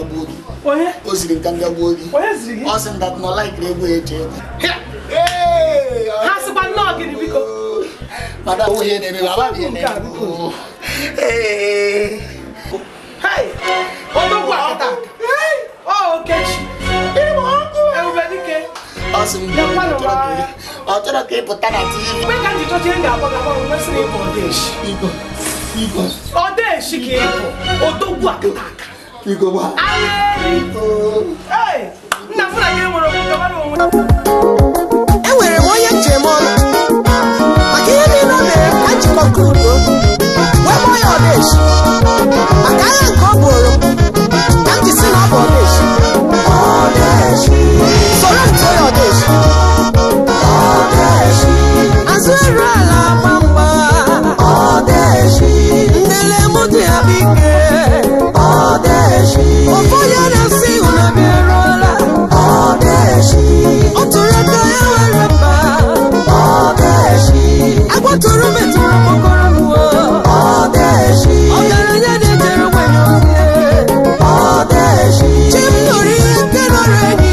Gambiabugi. Oye? Ozili Gambiabugi. Oye zigi? Awesome that no like Rebu. Hey! Hasiba no gini biko. Madam, we hear them. Hey! Hey! Odo wakata. Hey! Oh, Kechi. Awesome. I'll tell you to put that at you. Where can you touch him? I'm listening for this. Oh, there she came. Oh, don't walk. You go back. Hey! Now, what I get one of them. And we're a young Gemon. I can't even know I took a good book. Where my audition? I can't come. I'm just in our audition. So let's try audition. As we're all Mamba. Nelemuti abike. Ofoya na si unabirola. Otureka yawe rapa. Agwaturume turumokoromuo. Ogaranya netero wenyosie. Chimnori kenore.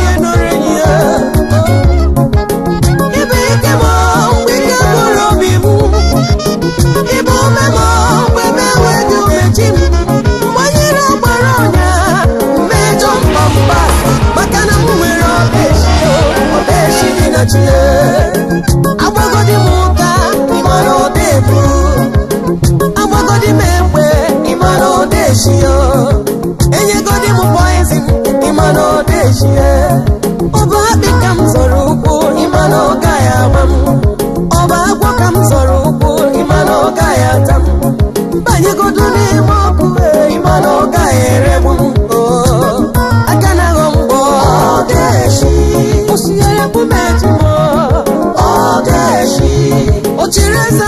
Abagodi muka imano debu. Abagodi membe imano deshio. Enye godi mu poison imano deshie. Oba bikam zorubu imano gaya mam. Oba agwakam zorubu imano gaya tam. Banye goduni moku imano gaya rebu. Akana gombo deshi. Osiyere kumetimo. Ochireza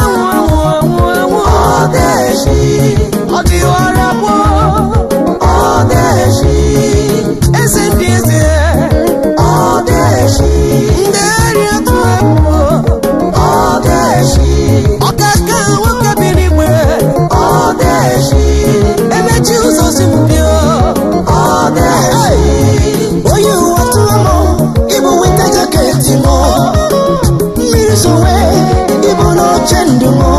Odeshi Odiwarapo Odeshi Esendieze Odeshi Nderi atuepo Odeshi Okaka wakabiriwe Odeshi Emechi uzosimupio Odeshi Oyu watuamo Ibu winter jacket mo Mirisowe Ibu no chendumo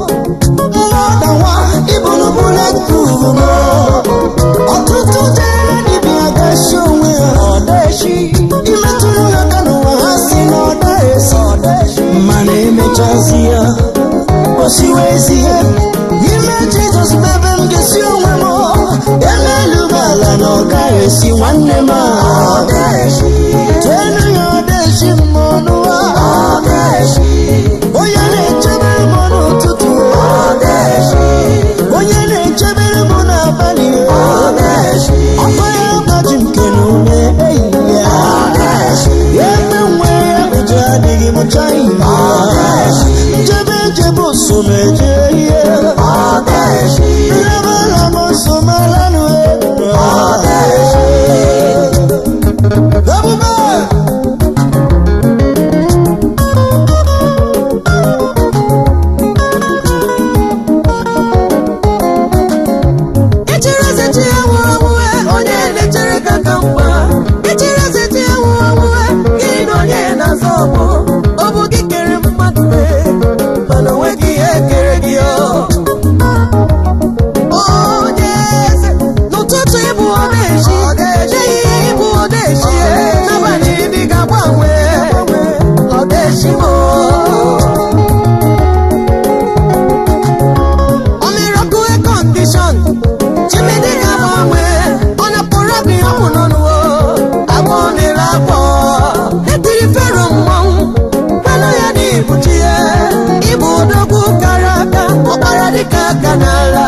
Ibono bulletproof mo. Otutu jere ni bi agashowe Odeshi. Imetulu yakano hasi no Odeshi. Mane mechazia Osiwezie. Ime Jesus bebe mgeshowe mo. Emelu bala no garesi wanema Odeshi. Twenu Odeshi monua Odeshi. Oyane chebe mono tutu Odeshi. Oyene chebere mona bali Odeshi. Ofoya bajim kenune eya Odeshi. Yeme mweya mejadigi mchai Odeshi. Jebe jebo someje ye Odeshi. Lama lama somalanu Odeshi. Gabuba Canal